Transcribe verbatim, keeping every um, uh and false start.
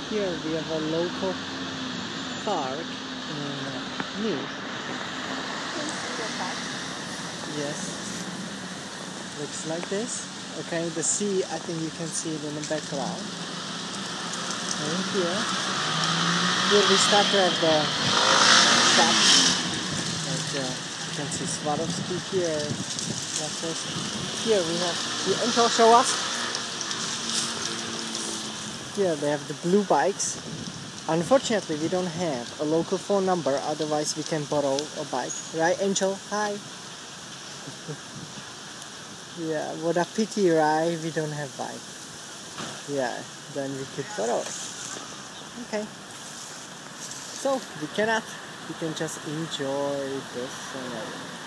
Here we have a local park in Nice. Yes, looks like this. Okay, the sea, I think you can see it in the background. And here, here we start to have the shops. Like uh, you can see Swarovski here. Here we have the Angel show us. Here they have the blue bikes. Unfortunately, we don't have a local phone number, otherwise we can borrow a bike. Right, Angel? Hi. Yeah, what a pity, right? We don't have bike. Yeah, then we could borrow it. Okay. So, we cannot. We can just enjoy this scenery.